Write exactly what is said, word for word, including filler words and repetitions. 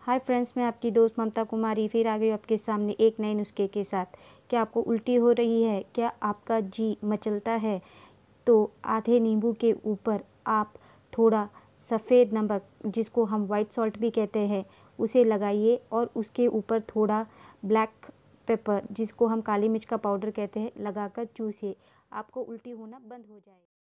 Hi friends, मैं आपकी दोस्त ममता कुमारी फिर आ गई हूँ आपके सामने एक नए नुस्खे के साथ। क्या आपको उल्टी हो रही है? क्या आपका जी मचलता है? तो आधे नींबू के ऊपर आप थोड़ा सफ़ेद नमक, जिसको हम वाइट सॉल्ट भी कहते हैं, उसे लगाइए और उसके ऊपर थोड़ा ब्लैक पेपर, जिसको हम काली मिर्च का पाउडर कहते हैं, लगाकर चूसिए। आपको उल्टी होना बंद हो जाएगी।